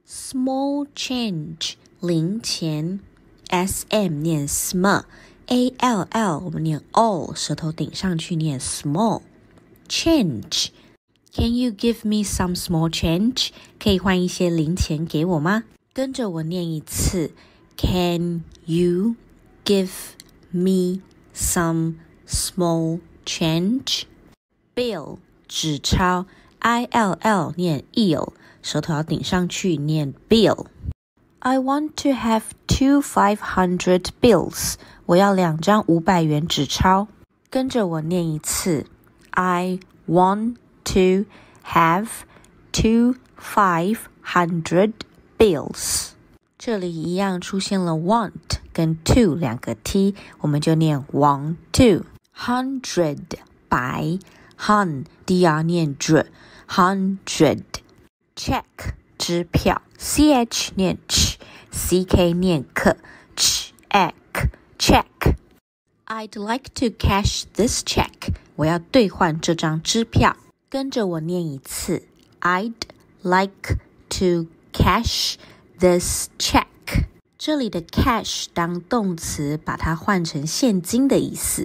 Small change 零钱 SM 念 sm ALL 我们念 all 舌头顶上去念 small change Can you give me some small change 可以换一些零钱给我吗？跟着我念一次 Can you give me some small change Bill 纸钞 ILL 念 eel舌头要顶上去念 bill I want to have 2 500 bills 我要2张500元纸钞跟着我念一次 I want to have 2 500 bills 这里一样出现了 want 跟 to 两个 t 我们就念 want to 100 百 hun dr 念 dr 100 check 支票 ch 念 ch ck 念 k check check I'd like to cash this check 我要兑换这张支票跟着我念一次 I'd like to cash this check 这里的 cash 当动词把它换成现金的意思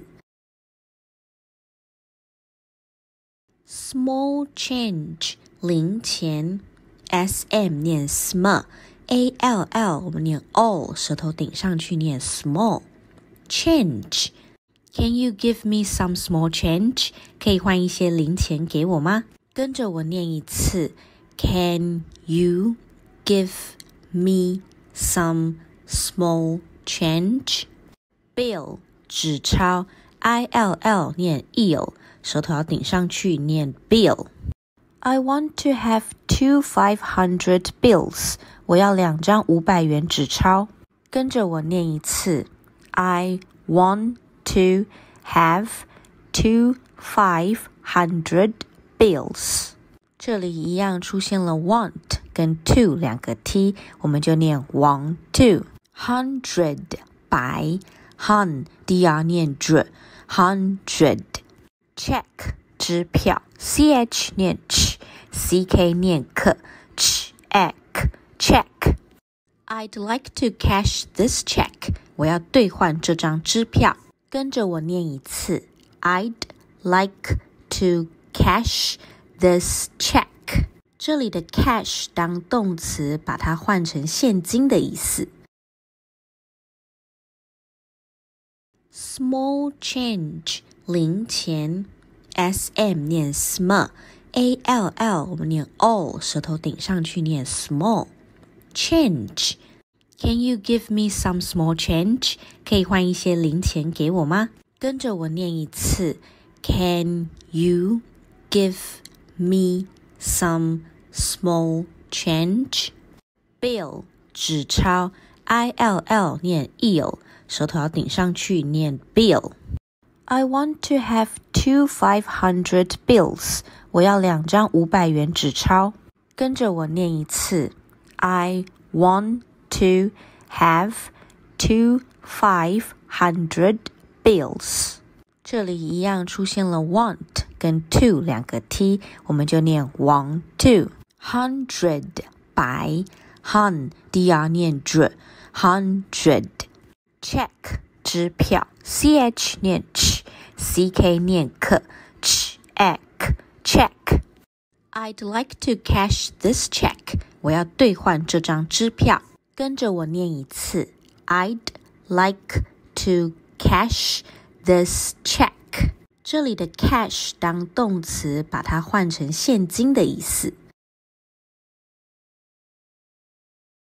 Small change 零钱 SM 念 sm ALL 我们念 all 舌头顶上去念 small change Can you give me some small change 可以换一些零钱给我吗？跟着我念一次 Can you give me some small change Bill 纸钞 ILL 念 eel舌头要顶上去念 bill I want to have 2 500 bills 我要2张500元纸钞跟着我念一次 I want to have 2 500 bills 这里一样出现了 want 跟 to 两个 t 我们就念 want to 100 百 hun dr 念 dr 100 check 支票 ch 念 ch ck 念 k check check I'd like to cash this check 我要兑换这张支票跟着我念一次 I'd like to cash this check 这里的 cash 当动词把它换成现金的意思Small change 零钱 SM 念 sm ALL 我们念 all 舌头顶上去念 small change Can you give me some small change 可以换一些零钱给我吗？跟着我念一次 Can you give me some small change Bill 纸钞 ILL 念 eel舌头要顶上去念 bill I want to have 2 500 bills 我要2张500元纸钞跟着我念一次 I want to have 2 500 bills 这里一样出现了 want 跟 to 两个 t 我们就念 want to 100 百 hun dr 念 dr 100 check 支票 ch 念 ch ck 念 k check check I'd like to cash this check 我要兑换这张支票跟着我念一次 I'd like to cash this check 这里的 cash 当动词把它换成现金的意思